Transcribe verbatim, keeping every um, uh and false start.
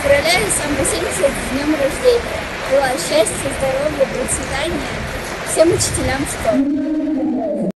Поздравляю с вами семьдесят с днем рождения. Желаю счастья, здоровья, процветания всем учителям школы.